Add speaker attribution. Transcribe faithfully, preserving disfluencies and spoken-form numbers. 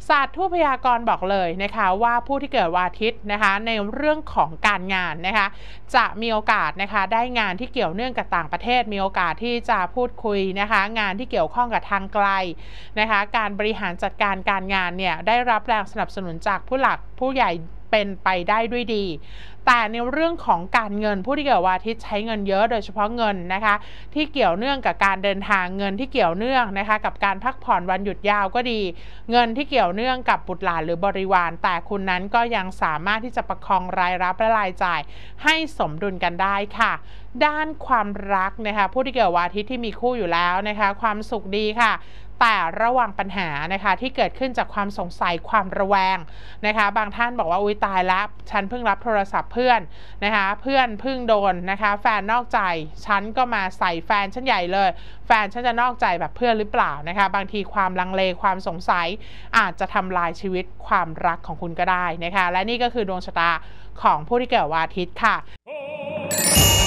Speaker 1: ศาสตร์ทูตพยากรณ์บอกเลยนะคะว่าผู้ที่เกิดวันอาทิตย์นะคะในเรื่องของการงานนะคะจะมีโอกาสนะคะได้งานที่เกี่ยวเนื่องกับต่างประเทศมีโอกาสที่จะพูดคุยนะคะงานที่เกี่ยวข้องกับทางไกลนะคะการบริหารจัดการการงานเนี่ยได้รับแรงสนับสนุนจากผู้หลักผู้ใหญ่เป็นไปได้ด้วยดีแต่ในเรื่องของการเงินผู้ที่เกิดวันอาทิตย์ใช้เงินเยอะโดยเฉพาะเงินนะคะที่เกี่ยวเนื่องกับการเดินทางเงินที่เกี่ยวเนื่องนะคะกับการพักผ่อนวันหยุดยาวก็ดีเงินที่เกี่ยวเนื่องกับบุตรหลานหรือบริวารแต่คุณนั้นก็ยังสามารถที่จะประคองรายรับและรายจ่ายให้สมดุลกันได้ค่ะด้านความรักนะคะผู้ที่เกิดวันอาทิตย์ที่มีคู่อยู่แล้วนะคะความสุขดีค่ะแต่ระวังปัญหานะคะที่เกิดขึ้นจากความสงสัยความระแวงนะคะบางท่านบอกว่าอุ๊ยตายแล้วฉันเพิ่งรับโทรศัพท์เพื่อนนะคะเพื่อนเพิ่งโดนนะคะแฟนนอกใจฉันก็มาใส่แฟนฉันใหญ่เลยแฟนฉันจะนอกใจแบบเพื่อนหรือเปล่านะคะบางทีความลังเลความสงสัยอาจจะทำลายชีวิตความรักของคุณก็ได้นะคะและนี่ก็คือดวงชะตาของผู้ที่เกิดวันอาทิตย์ค่ะ